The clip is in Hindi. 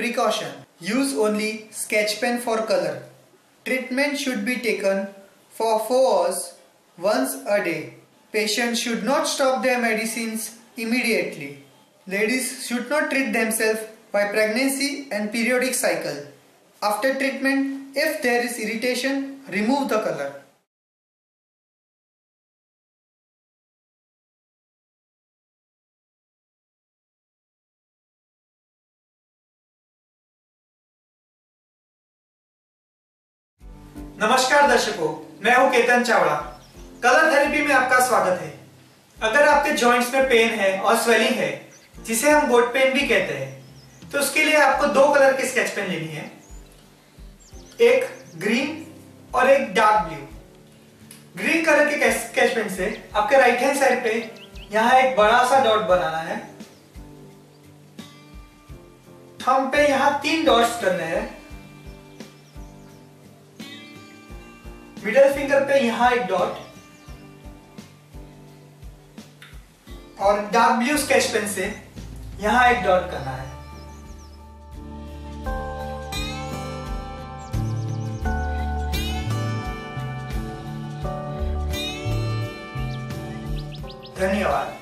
Precaution: use only sketch pen for color. Treatment should be taken for 4 hours once a day. Patients should not stop their medicines immediately. Ladies should not treat themselves by pregnancy and periodic cycle. After treatment, if there is irritation, remove the color. नमस्कार दर्शकों, मैं हूं केतन चावड़ा। कलर थेरेपी में आपका स्वागत है। अगर आपके जॉइंट्स में पेन है और स्वेलिंग है, जिसे हम गोट पेन भी कहते हैं, तो उसके लिए आपको 2 कलर की स्केच पेन लेनी है, एक ग्रीन और एक डार्क ब्लू। ग्रीन कलर के स्केच पेन से आपके राइट हैंड साइड पे यहां एक बड़ा सा डॉट बनाना है। थंब पे यहां 3 डॉट्स करने हैं। मिडिल फिंगर पे यहां एक डॉट और डार्क ब्लू स्केच पेन से यहां एक डॉट करना है। धन्यवाद।